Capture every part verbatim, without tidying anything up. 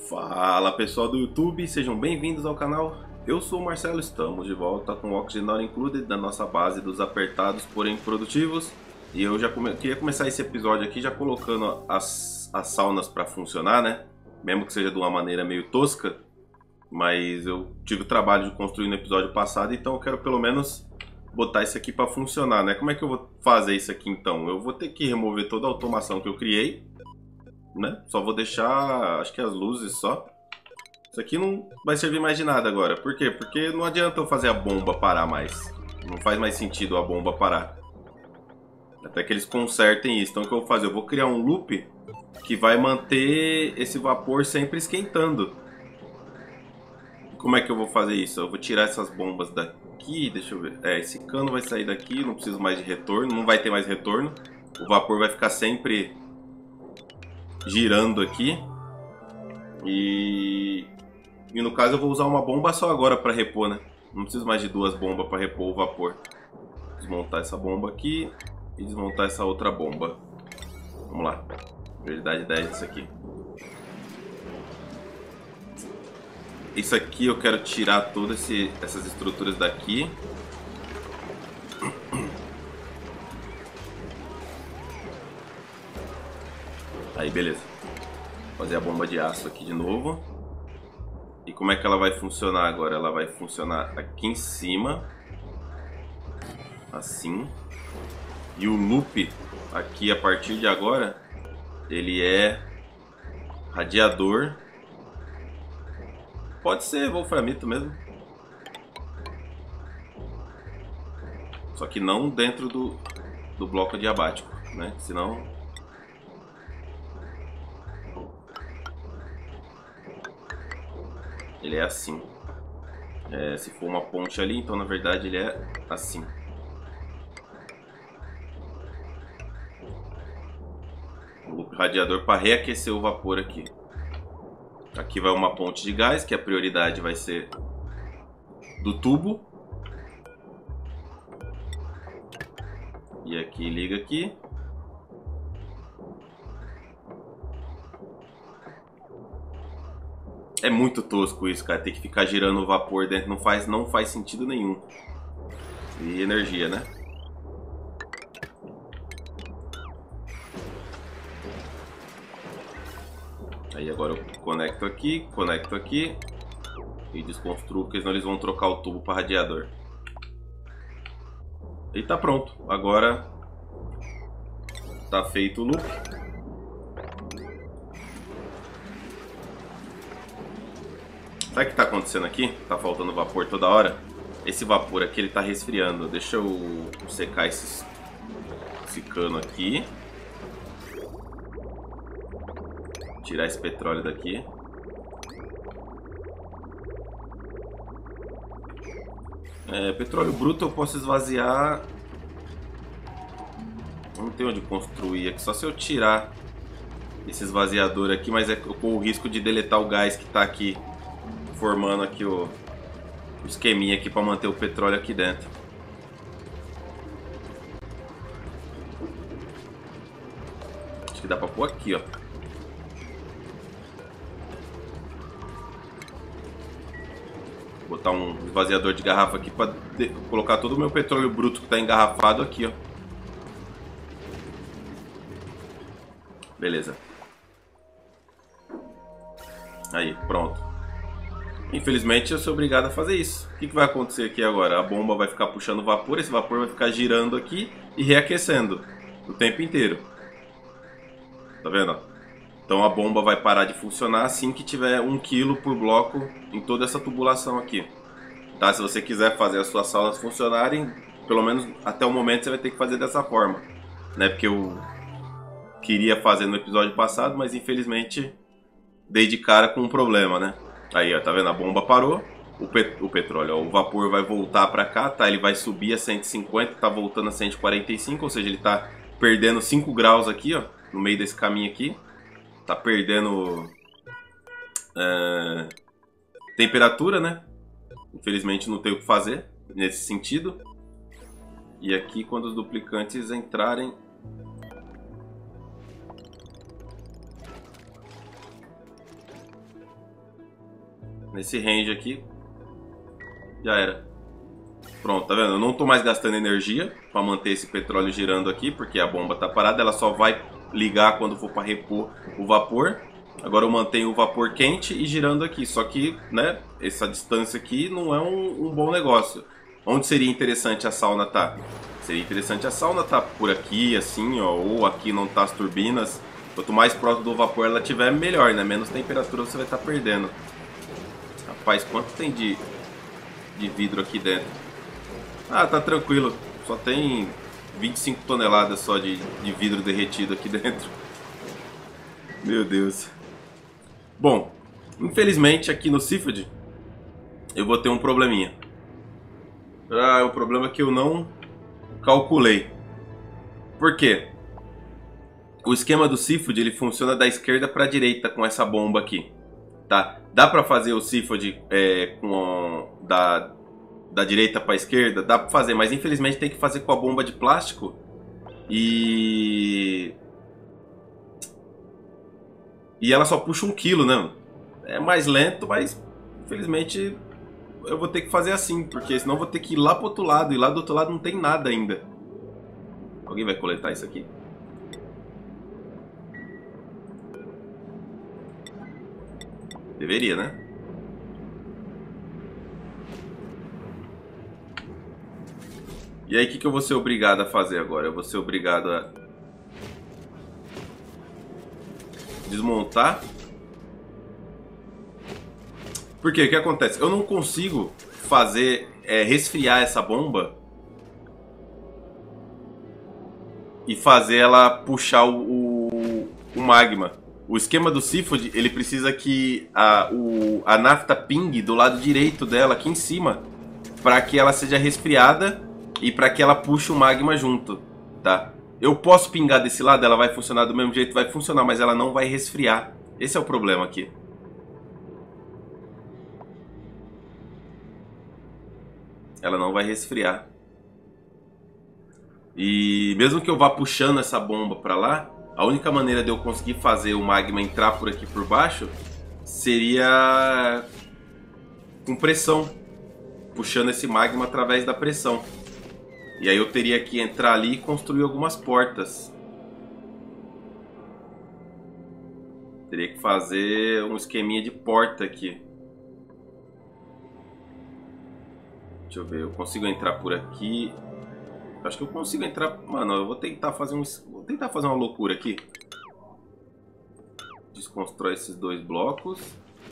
Fala pessoal do YouTube, sejam bem-vindos ao canal. Eu sou o Marcelo, estamos de volta com o Oxygen Not Included da nossa base dos apertados porém produtivos. E eu já come... queria começar esse episódio aqui já colocando as, as saunas para funcionar, né? Mesmo que seja de uma maneira meio tosca, mas eu tive o trabalho de construir no episódio passado, então eu quero pelo menos botar isso aqui para funcionar, né? Como é que eu vou fazer isso aqui então? Eu vou ter que remover toda a automação que eu criei, né? Só vou deixar, acho que as luzes só. Isso aqui não vai servir mais de nada agora. Por quê? Porque não adianta eu fazer a bomba parar mais. Não faz mais sentido a bomba parar. Até que eles consertem isso. Então o que eu vou fazer? Eu vou criar um loop que vai manter esse vapor sempre esquentando. Como é que eu vou fazer isso? Eu vou tirar essas bombas daqui. Deixa eu ver. É, esse cano vai sair daqui. Não preciso mais de retorno. Não vai ter mais retorno. O vapor vai ficar sempre girando aqui. E... e no caso eu vou usar uma bomba só agora para repor, né? Não preciso mais de duas bombas para repor o vapor. Desmontar essa bomba aqui e desmontar essa outra bomba. Vamos lá. Prioridade dez disso aqui. Isso aqui eu quero tirar todas esse, essas estruturas daqui. Aí, beleza. Vou fazer a bomba de aço aqui de novo. E como é que ela vai funcionar agora? Ela vai funcionar aqui em cima. Assim. E o loop aqui a partir de agora, ele é radiador. Pode ser wolframito mesmo. Só que não dentro do, do bloco diabático, né? Senão... ele é assim. É, se for uma ponte ali, então na verdade ele é assim. O loop radiador para reaquecer o vapor aqui. Aqui vai uma ponte de gás, que a prioridade vai ser do tubo. E aqui liga aqui. É muito tosco isso, cara. Tem que ficar girando o vapor dentro. Não faz, não faz sentido nenhum. E energia, né? Aí agora eu conecto aqui, conecto aqui. E desconstruo, porque senão eles vão trocar o tubo para radiador. E tá pronto. Agora tá feito o loop. Sabe o que está acontecendo aqui? Tá faltando vapor toda hora. Esse vapor aqui ele tá resfriando. Deixa eu secar esses, esse cano aqui. Tirar esse petróleo daqui. É, petróleo bruto eu posso esvaziar. Não tem onde construir aqui. Só se eu tirar esse esvaziador aqui. Mas é, eu corro o risco de deletar o gás que está aqui, formando aqui o, o esqueminha aqui para manter o petróleo aqui dentro. Acho que dá para pôr aqui, ó. Botar um esvaziador de garrafa aqui para colocar todo o meu petróleo bruto que está engarrafado aqui, ó. Beleza. Aí, pronto. Infelizmente eu sou obrigado a fazer isso. O que, que vai acontecer aqui agora? A bomba vai ficar puxando vapor, esse vapor vai ficar girando aqui e reaquecendo o tempo inteiro. Tá vendo? Então a bomba vai parar de funcionar assim que tiver um quilo por bloco em toda essa tubulação aqui. Tá? Se você quiser fazer as suas salas funcionarem, pelo menos até o momento você vai ter que fazer dessa forma, né? Porque eu queria fazer no episódio passado, mas infelizmente dei de cara com um problema, né? Aí, ó, tá vendo? A bomba parou, o, pet o petróleo, ó, o vapor vai voltar pra cá, tá? Ele vai subir a cento e cinquenta, tá voltando a cento e quarenta e cinco, ou seja, ele tá perdendo cinco graus aqui, ó, no meio desse caminho aqui. Tá perdendo é, temperatura, né? Infelizmente não tem o que fazer nesse sentido. E aqui, quando os duplicantes entrarem... Nesse range aqui, já era. Pronto, tá vendo? Eu não tô mais gastando energia para manter esse petróleo girando aqui, porque a bomba tá parada. Ela só vai ligar quando for para repor o vapor. Agora eu mantenho o vapor quente e girando aqui. Só que, né, essa distância aqui não é um, um bom negócio. Onde seria interessante a sauna tá? Seria interessante a sauna tá por aqui, assim, ó, ou aqui não tá as turbinas. Quanto mais próximo do vapor ela tiver, melhor, né? Menos temperatura você vai estar perdendo. Rapaz, quanto tem de, de vidro aqui dentro? Ah, tá tranquilo. Só tem vinte e cinco toneladas só de, de vidro derretido aqui dentro. Meu Deus. Bom, infelizmente aqui no Seafood eu vou ter um probleminha. Ah, é um problema que eu não calculei. Por quê? O esquema do Seafood ele funciona da esquerda para a direita com essa bomba aqui, tá? Dá para fazer o Seafood é, com da, da direita para a esquerda, dá para fazer, mas infelizmente tem que fazer com a bomba de plástico e e ela só puxa um quilo, né? É mais lento, mas infelizmente eu vou ter que fazer assim, porque senão eu vou ter que ir lá pro outro lado e lá do outro lado não tem nada ainda. Alguém vai coletar isso aqui? Deveria, né? E aí, o que, que eu vou ser obrigado a fazer agora? Eu vou ser obrigado a desmontar. Porque o que acontece? Eu não consigo fazer é, resfriar essa bomba e fazer ela puxar o, o, o magma. O esquema do Seafood, ele precisa que a, o, a nafta pingue do lado direito dela, aqui em cima, para que ela seja resfriada e para que ela puxe o magma junto, tá? Eu posso pingar desse lado, ela vai funcionar do mesmo jeito, vai funcionar, mas ela não vai resfriar. Esse é o problema aqui. Ela não vai resfriar. E mesmo que eu vá puxando essa bomba para lá, a única maneira de eu conseguir fazer o magma entrar por aqui por baixo seria com pressão, puxando esse magma através da pressão. E aí eu teria que entrar ali e construir algumas portas. Teria que fazer um esqueminha de porta aqui. Deixa eu ver, eu consigo entrar por aqui. Acho que eu consigo entrar... Mano, eu vou tentar fazer um... Vou tentar fazer uma loucura aqui. Desconstrói esses dois blocos.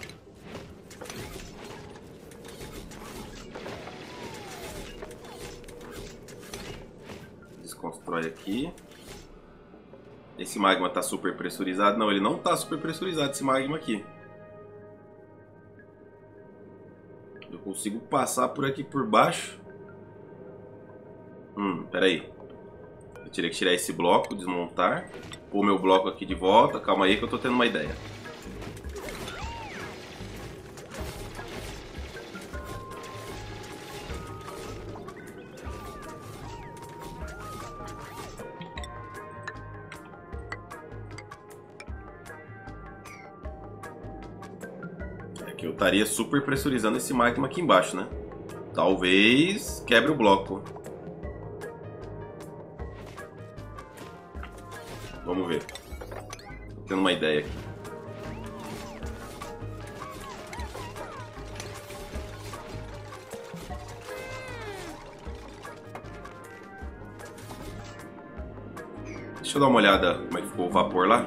Desconstrói aqui. Esse magma tá super pressurizado. Não, ele não tá super pressurizado, esse magma aqui. Eu consigo passar por aqui por baixo. Hum, peraí. Eu teria que tirar esse bloco, desmontar. Pôr meu bloco aqui de volta. Calma aí que eu tô tendo uma ideia. É que eu estaria super pressurizando esse magma aqui embaixo, né? Talvez quebre o bloco. Vamos ver. Tô tendo uma ideia aqui. Deixa eu dar uma olhada como é que ficou o vapor lá.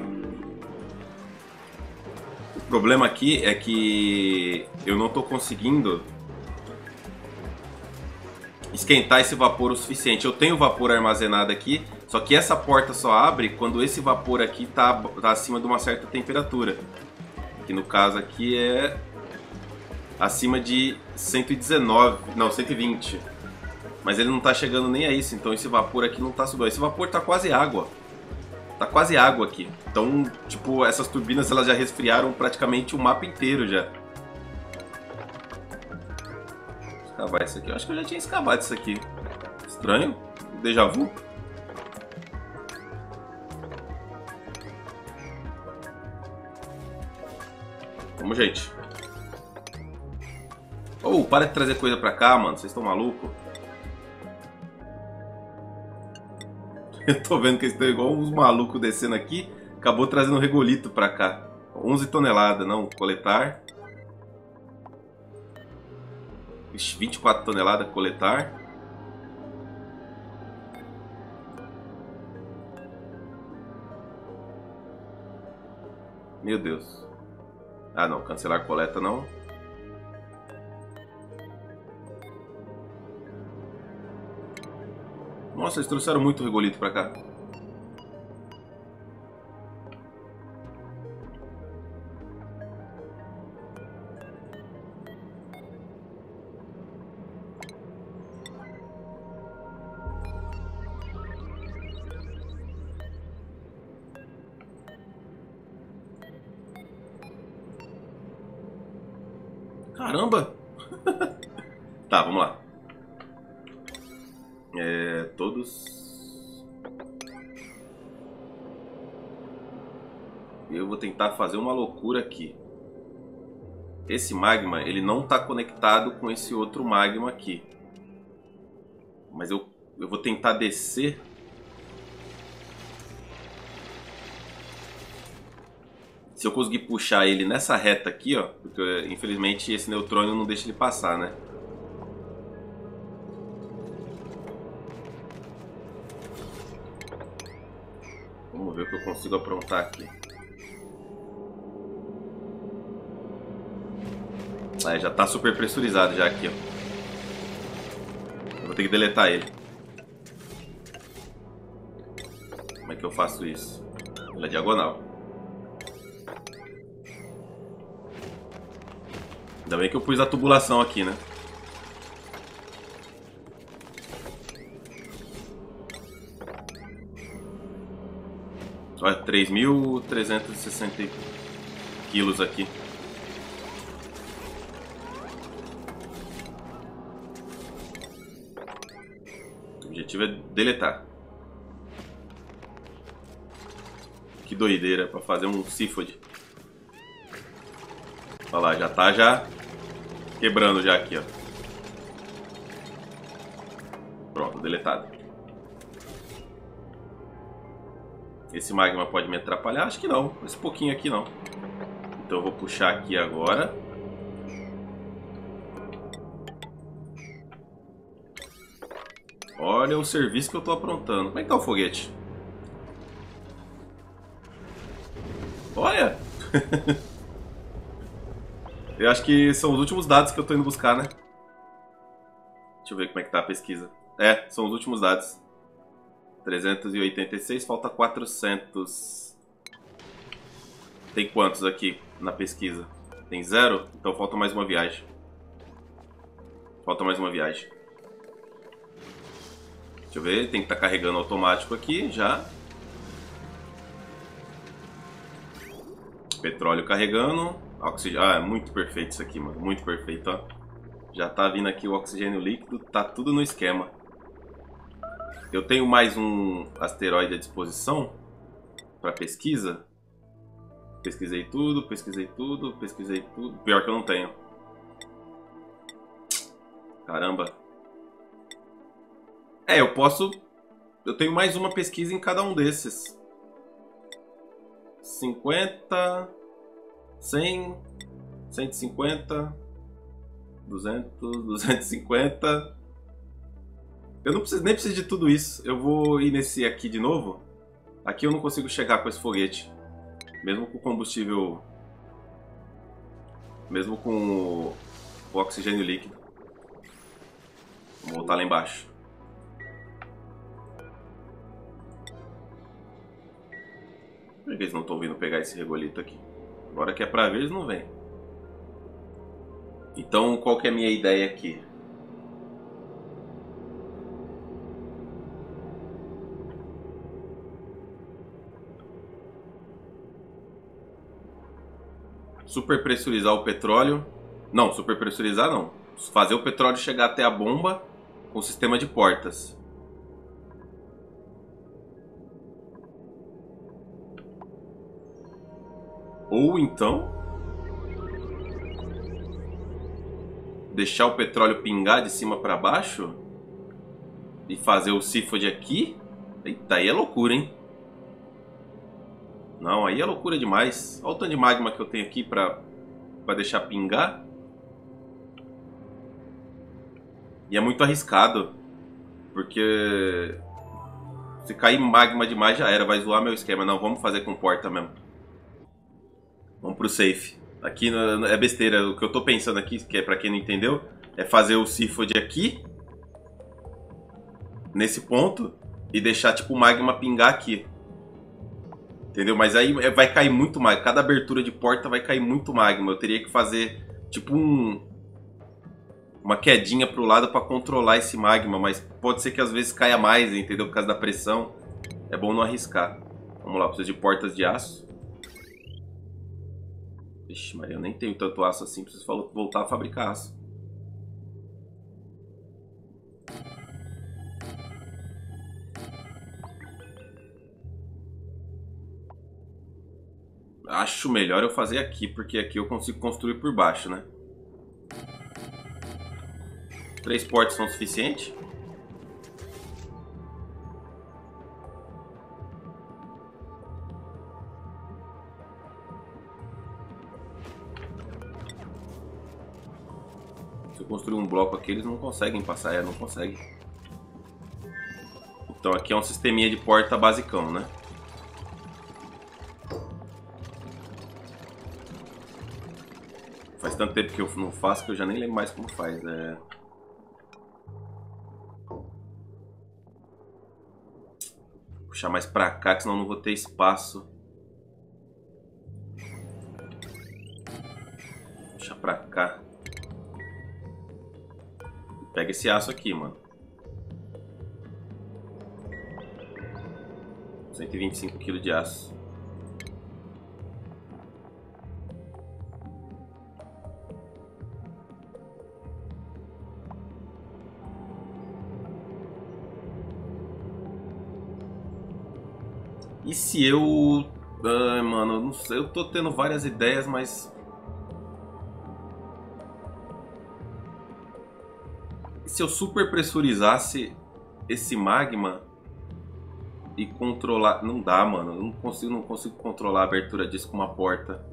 O problema aqui é que eu não tô conseguindo esquentar esse vapor o suficiente. Eu tenho vapor armazenado aqui, só que essa porta só abre quando esse vapor aqui tá, tá acima de uma certa temperatura. Que no caso aqui é acima de cento e dezenove, não, cento e vinte. Mas ele não tá chegando nem a isso, então esse vapor aqui não tá subindo. Esse vapor tá quase água. Tá quase água aqui. Então, tipo, essas turbinas elas já resfriaram praticamente o mapa inteiro já. Escavar isso aqui. Eu acho que eu já tinha escavado isso aqui. Estranho. Déjà vu. Vamos, gente. Ô, para de trazer coisa pra cá, mano. Vocês estão malucos? Eu tô vendo que eles estão igual uns malucos descendo aqui. Acabou trazendo um regolito pra cá. onze toneladas, não. Coletar. Ixi, vinte e quatro toneladas, coletar. Meu Deus. Ah, não. Cancelar coleta, não. Nossa, eles trouxeram muito regolito pra cá. Caramba! Tá, vamos lá. É, todos... Eu vou tentar fazer uma loucura aqui. Esse magma, ele não está conectado com esse outro magma aqui. Mas eu, eu vou tentar descer... Se eu conseguir puxar ele nessa reta aqui, ó, porque infelizmente esse neutrônio não deixa ele passar, né? Vamos ver o que eu consigo aprontar aqui. Ah, já tá super pressurizado já aqui, ó. Eu vou ter que deletar ele. Como é que eu faço isso? Pela diagonal. Ainda bem que eu pus a tubulação aqui, né? Olha, três mil trezentos e sessenta quilos aqui. O objetivo é deletar. Que doideira pra fazer um Seafood. Olha lá, já tá já quebrando já aqui, ó. Pronto, deletado. Esse magma pode me atrapalhar? Acho que não. Esse pouquinho aqui não. Então eu vou puxar aqui agora. Olha o serviço que eu tô aprontando. Como é que tá o foguete? Olha! Eu acho que são os últimos dados que eu tô indo buscar, né? Deixa eu ver como é que tá a pesquisa. É, são os últimos dados. trezentos e oitenta e seis, falta quatrocentos. Tem quantos aqui na pesquisa? Tem zero? Então falta mais uma viagem. Falta mais uma viagem. Deixa eu ver, tem que estar carregando automático aqui já. Petróleo carregando. Oxigênio. Ah, é muito perfeito isso aqui, mano. Muito perfeito, ó. Já tá vindo aqui o oxigênio líquido. Tá tudo no esquema. Eu tenho mais um asteroide à disposição para pesquisa. Pesquisei tudo, pesquisei tudo, pesquisei tudo. Pior que eu não tenho. Caramba. É, eu posso... Eu tenho mais uma pesquisa em cada um desses. cinquenta... cem... cento e cinquenta... duzentos... duzentos e cinquenta... Eu não preciso, nem preciso de tudo isso. Eu vou ir nesse aqui de novo. Aqui eu não consigo chegar com esse foguete. Mesmo com combustível... Mesmo com o, o oxigênio líquido. Vou voltar lá embaixo. Por que eles não estão vindo pegar esse regolito aqui? Agora que é pra ver, eles não vêm. Então, qual que é a minha ideia aqui? Superpressurizar o petróleo. Não, superpressurizar não. Fazer o petróleo chegar até a bomba com o sistema de portas. Ou então... deixar o petróleo pingar de cima para baixo e fazer o Seafood aqui. Eita, aí é loucura, hein? Não, aí é loucura demais. Olha o tanto de magma que eu tenho aqui para para deixar pingar. E é muito arriscado, porque se cair magma demais já era, vai zoar meu esquema. Não, vamos fazer com porta mesmo. Vamos pro safe. Aqui é besteira, o que eu tô pensando aqui, que é pra quem não entendeu, é fazer o Seafood aqui, nesse ponto, e deixar tipo o magma pingar aqui. Entendeu? Mas aí vai cair muito magma, cada abertura de porta vai cair muito magma. Eu teria que fazer tipo um... uma quedinha pro lado para controlar esse magma, mas pode ser que às vezes caia mais, entendeu? Por causa da pressão. É bom não arriscar. Vamos lá, preciso de portas de aço. Ixi, Maria, eu nem tenho tanto aço assim, preciso voltar a fabricar aço. Acho melhor eu fazer aqui, porque aqui eu consigo construir por baixo, né? Três portas são suficientes? Se eu construir um bloco aqui, eles não conseguem passar. É, não conseguem. Então aqui é um sisteminha de porta basicão, né? Faz tanto tempo que eu não faço que eu já nem lembro mais como faz. É... puxar mais pra cá, que senão eu não vou ter espaço. Puxa pra cá. Pega esse aço aqui, mano. cento e vinte e cinco quilos de aço. E se eu... Ai, mano, não sei, eu tô tendo várias ideias, mas... E se eu super pressurizasse esse magma e controlar... Não dá, mano, eu não consigo, não consigo controlar a abertura disso com uma porta.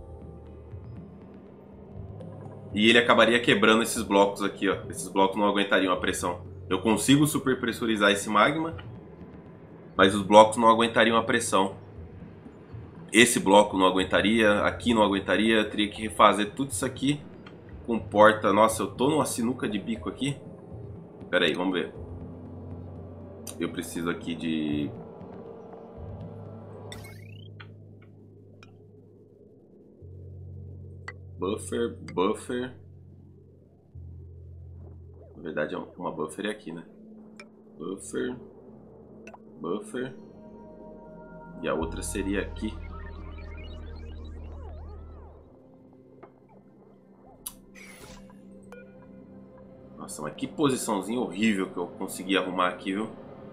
E ele acabaria quebrando esses blocos aqui, ó. Esses blocos não aguentariam a pressão. Eu consigo super pressurizar esse magma, mas os blocos não aguentariam a pressão. Esse bloco não aguentaria, aqui não aguentaria, eu teria que refazer tudo isso aqui com porta. Nossa, eu tô numa sinuca de bico aqui. Pera aí, vamos ver. Eu preciso aqui de... Buffer, buffer. Na verdade, uma buffer é aqui, né? Buffer... Buffer. E a outra seria aqui. Nossa, mas que posiçãozinha horrível que eu consegui arrumar aqui, viu?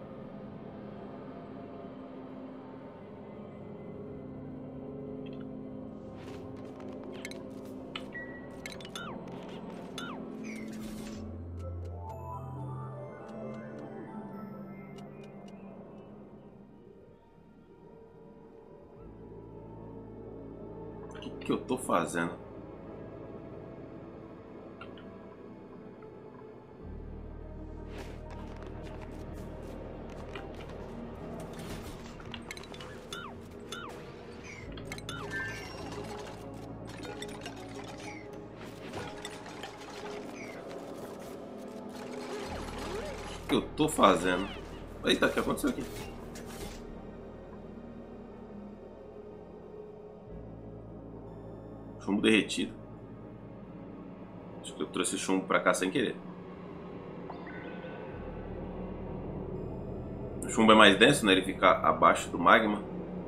O que eu tô fazendo? O que eu tô fazendo? Eita, o que aconteceu aqui? Chumbo derretido. Acho que eu trouxe chumbo pra cá sem querer. O chumbo é mais denso, né? Ele fica abaixo do magma.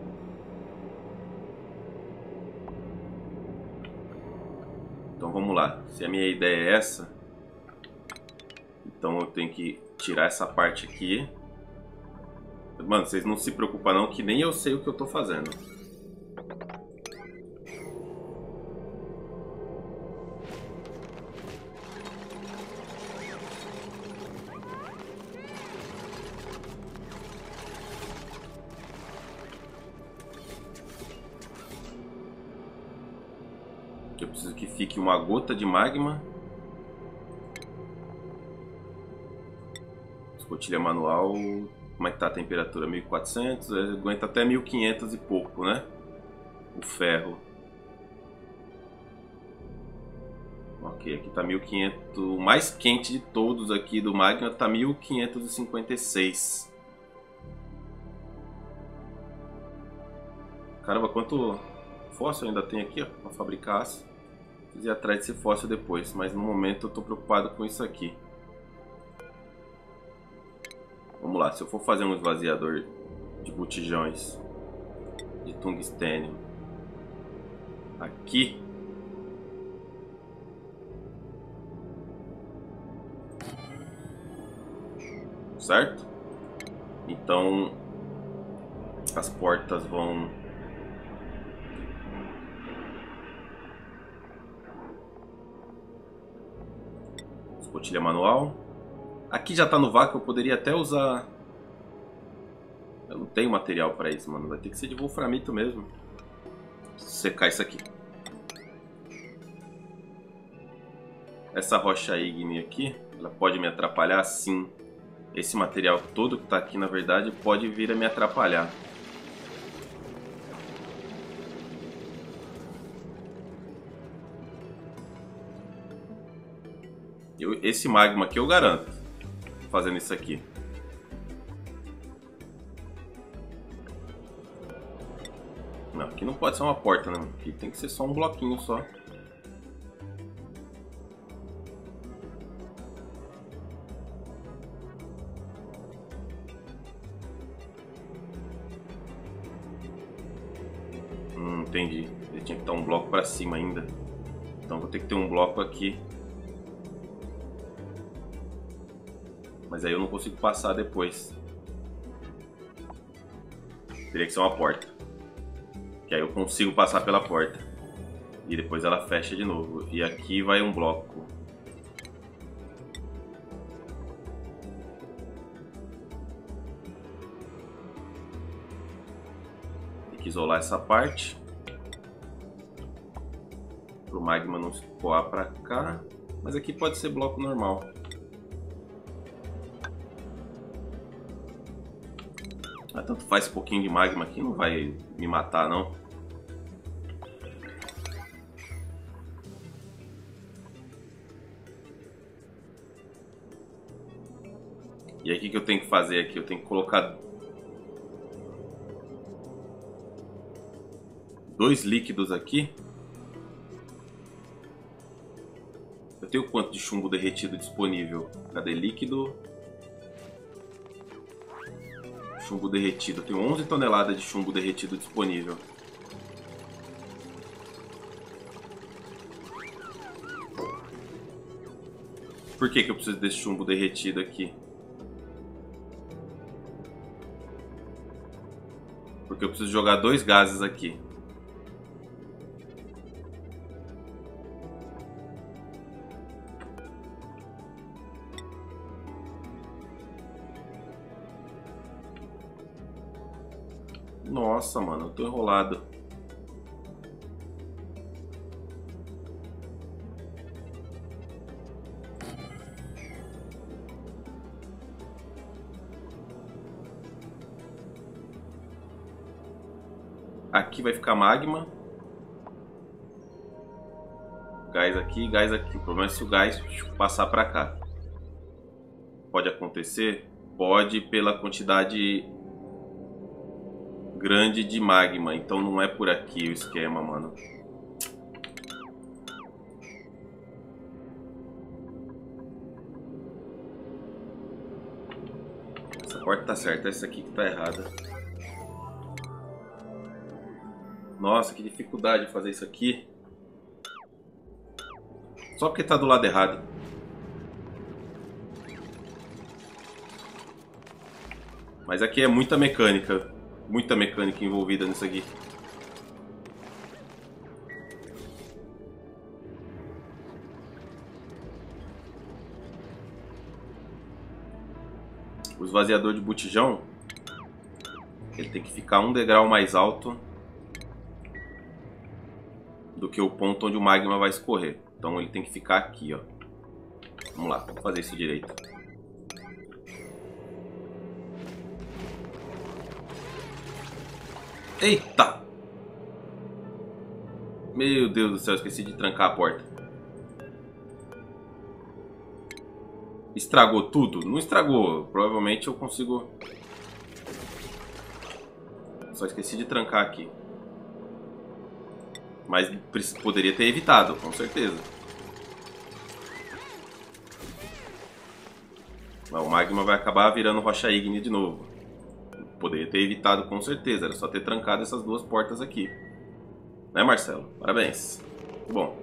Então vamos lá. Se a minha ideia é essa, então eu tenho que tirar essa parte aqui. Mano, vocês não se preocupam não, que nem eu sei o que eu tô fazendo. preciso que fique uma gota de magma. Escotilha manual. Como é que tá a temperatura? mil e quatrocentos. Aguenta até mil e quinhentos e pouco, né? O ferro. Ok, aqui tá mil e quinhentos. O mais quente de todos aqui do magma tá mil quinhentos e cinquenta e seis. Caramba, quanto fóssil ainda tem aqui, ó, pra fabricar aço. Preciso ir atrás desse fóssil depois, mas no momento eu tô preocupado com isso aqui. Vamos lá, se eu for fazer um esvaziador de botijões de tungstênio aqui, certo? Então as portas vão escotilha manual. Aqui já tá no vácuo, eu poderia até usar. Eu não tenho material para isso, mano. Vai ter que ser de wolframito mesmo. Secar isso aqui. Essa rocha ígnea aqui, ela pode me atrapalhar, sim. Esse material todo que tá aqui, na verdade, pode vir a me atrapalhar. Eu, esse magma aqui eu garanto, fazendo isso aqui. Não, aqui não pode ser uma porta, não. Aqui tem que ser só um bloquinho só. Hum, entendi. Ele tinha que estar um bloco para cima ainda. Então vou ter que ter um bloco aqui. Mas aí eu não consigo passar depois. Teria que ser uma porta. Que aí eu consigo passar pela porta. E depois ela fecha de novo. E aqui vai um bloco. Tem que isolar essa parte. Para o magma não escoar para cá. Mas aqui pode ser bloco normal. Ah, tanto faz um pouquinho de magma aqui, não vai me matar não. E aí o que, que eu tenho que fazer aqui? Eu tenho que colocar dois líquidos aqui. Eu tenho quanto de chumbo derretido disponível? Cadê líquido? Chumbo derretido. Eu tenho onze toneladas de chumbo derretido disponível. Por que que eu preciso desse chumbo derretido aqui? Porque eu preciso jogar dois gases aqui. Nossa, mano, eu tô enrolado. Aqui vai ficar magma. Gás aqui, gás aqui. O problema é se o gás passar pra cá. Pode acontecer? Pode, pela quantidade grande de magma. Então não é por aqui o esquema, mano. Essa porta tá certa, essa aqui que tá errada. Nossa, que dificuldade de fazer isso aqui. Só porque tá do lado errado. Mas aqui é muita mecânica. Muita mecânica envolvida nisso aqui. O esvaziador de botijão, ele tem que ficar um degrau mais alto do que o ponto onde o magma vai escorrer. Então ele tem que ficar aqui, ó. Vamos lá, vamos fazer isso direito. Eita! Meu Deus do céu, esqueci de trancar a porta. Estragou tudo? Não estragou. Provavelmente eu consigo... Só esqueci de trancar aqui. Mas poderia ter evitado, com certeza. O magma vai acabar virando rocha ígnea de novo. Poderia ter evitado, com certeza. Era só ter trancado essas duas portas aqui. Né, Marcelo? Parabéns. Muito bom.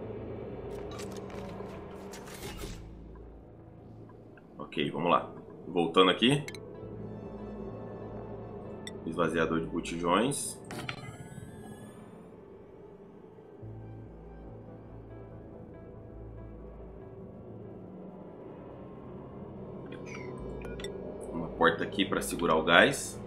Ok, vamos lá. Voltando aqui. Esvaziador de botijões. Uma porta aqui para segurar o gás.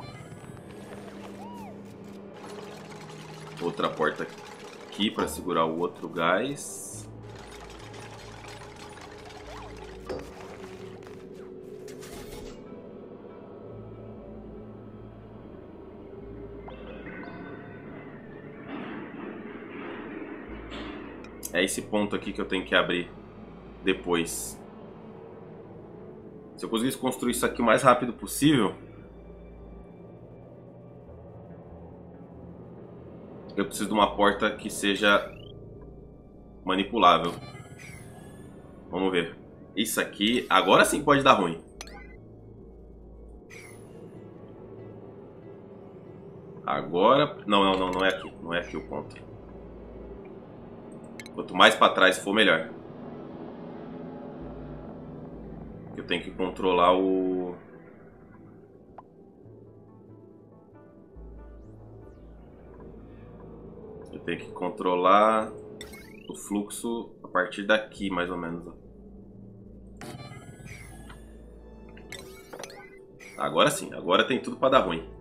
Outra porta aqui para segurar o outro gás. É esse ponto aqui que eu tenho que abrir depois. Se eu conseguisse construir isso aqui o mais rápido possível, eu preciso de uma porta que seja manipulável. Vamos ver. Isso aqui, agora sim pode dar ruim. Agora... Não, não, não, não é aqui. Não é aqui o ponto. Quanto mais para trás for, melhor. Eu tenho que controlar o... Eu tenho que controlar o fluxo a partir daqui, mais ou menos. Agora sim, agora tem tudo para dar ruim.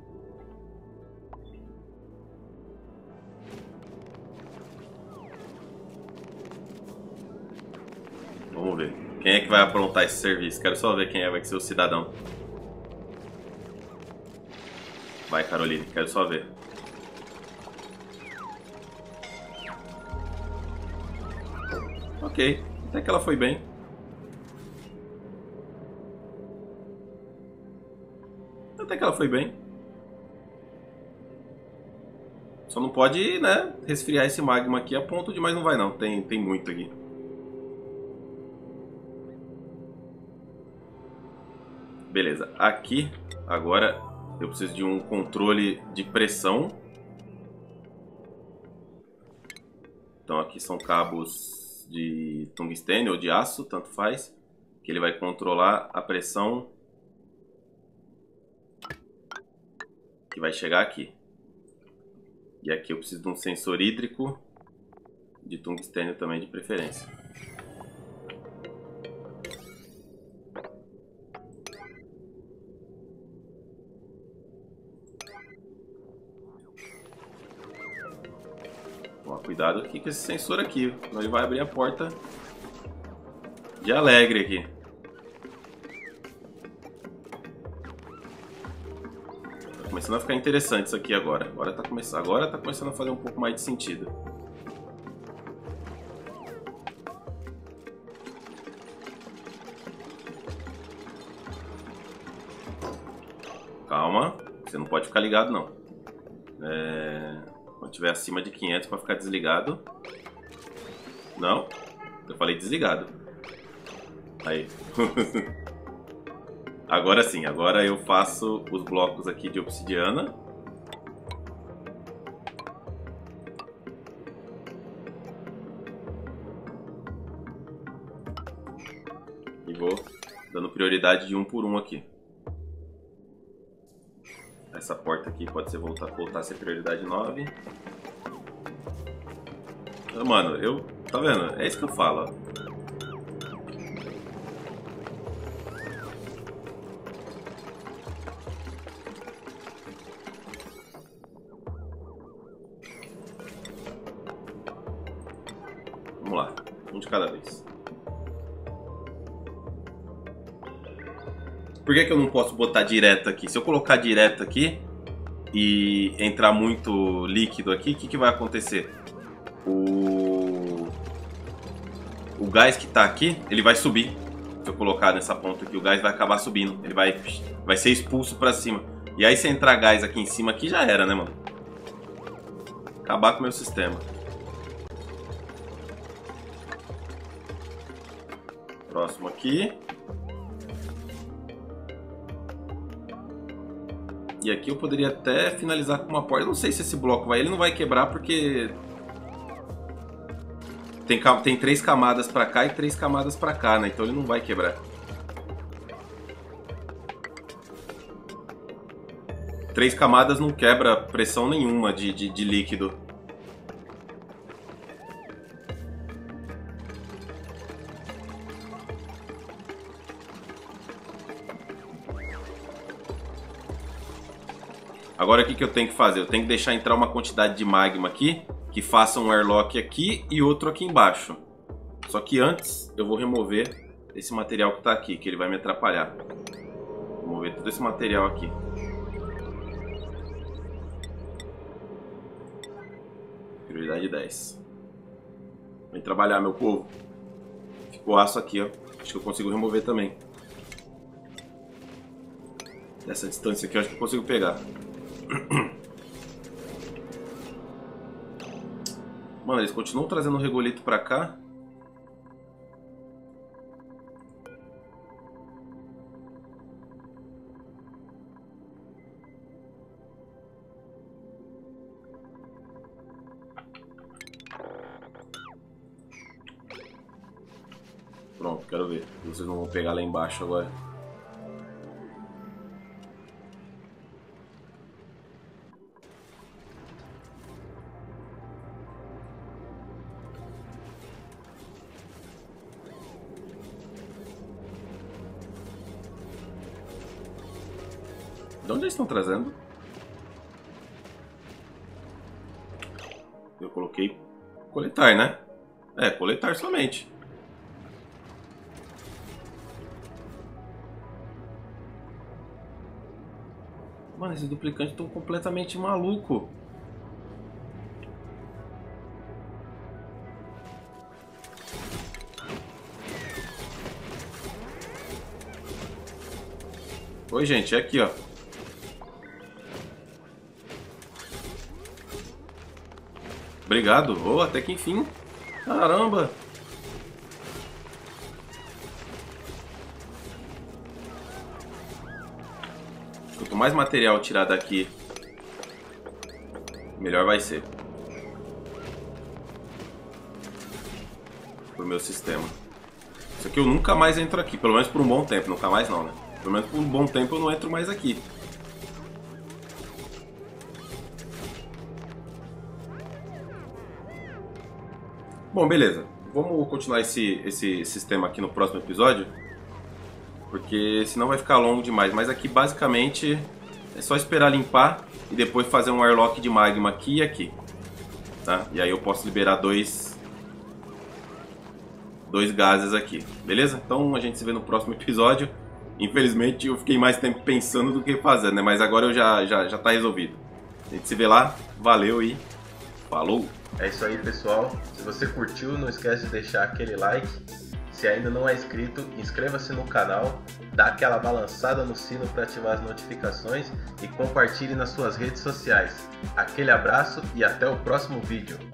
Vamos ver. Quem é que vai aprontar esse serviço? Quero só ver quem é, vai ser o cidadão. Vai, Caroline, quero só ver. Ok, até que ela foi bem. Até que ela foi bem. Só não pode, né, resfriar esse magma aqui a ponto de, mas não vai não, tem, tem muito aqui. Beleza, aqui agora eu preciso de um controle de pressão. Então aqui são cabos de tungstênio ou de aço, tanto faz, que ele vai controlar a pressão que vai chegar aqui. E aqui eu preciso de um sensor hídrico de tungstênio também, de preferência. Cuidado aqui com esse sensor aqui, senão ele vai abrir a porta de alegre aqui. Tá começando a ficar interessante isso aqui agora. Agora tá começando, agora tá começando a fazer um pouco mais de sentido. Calma, você não pode ficar ligado não. É... Quando tiver acima de quinhentos para ficar desligado. Não, eu falei desligado. Aí. Agora sim, agora eu faço os blocos aqui de obsidiana. E vou dando prioridade de um por um aqui. Essa porta aqui pode ser voltar, voltar a ser prioridade nove. Mano, eu... Tá vendo? É isso que eu falo, ó. cada vez. Por que que eu não posso botar direto aqui? Se eu colocar direto aqui e entrar muito líquido aqui, o que, que vai acontecer? O... o gás que está aqui, ele vai subir. Se eu colocar nessa ponta aqui, o gás vai acabar subindo. Ele vai, vai ser expulso para cima. E aí se entrar gás aqui em cima, aqui já era, né, mano? Acabar com o meu sistema. Próximo aqui. E aqui eu poderia até finalizar com uma porta. Eu não sei se esse bloco vai... Ele não vai quebrar porque... Tem, tem três camadas pra cá e três camadas pra cá, né? Então ele não vai quebrar. Três camadas não quebra pressão nenhuma de, de, de líquido. Agora o que, que eu tenho que fazer? Eu tenho que deixar entrar uma quantidade de magma aqui, que faça um airlock aqui e outro aqui embaixo. Só que antes eu vou remover esse material que está aqui, que ele vai me atrapalhar. Vou remover todo esse material aqui. Prioridade dez. Vem trabalhar, meu povo. Ficou aço aqui, ó. Acho que eu consigo remover também. Dessa distância aqui eu acho que eu consigo pegar. Mano, eles continuam trazendo o regolito pra cá. Pronto, quero ver. Vocês não vão pegar lá embaixo agora. De onde eles estão trazendo? Eu coloquei coletar, né? É, coletar somente. Mano, esses duplicantes estão completamente malucos. Oi, gente, é aqui, ó. Obrigado. Oh, até que enfim. Caramba. Quanto mais material tirar daqui, melhor vai ser pro meu sistema. Isso aqui eu nunca mais entro aqui, pelo menos por um bom tempo. Nunca mais não, né? Pelo menos por um bom tempo eu não entro mais aqui. Bom, beleza. Vamos continuar esse, esse sistema aqui no próximo episódio. Porque senão vai ficar longo demais. Mas aqui basicamente é só esperar limpar e depois fazer um airlock de magma aqui e aqui. Tá? E aí eu posso liberar dois, dois gases aqui. Beleza? Então a gente se vê no próximo episódio. Infelizmente eu fiquei mais tempo pensando do que fazendo, né? Mas agora eu já, já, já tá resolvido. A gente se vê lá. Valeu e falou! É isso aí, pessoal. Se você curtiu, não esquece de deixar aquele like. Se ainda não é inscrito, inscreva-se no canal, dá aquela balançada no sino para ativar as notificações e compartilhe nas suas redes sociais. Aquele abraço e até o próximo vídeo.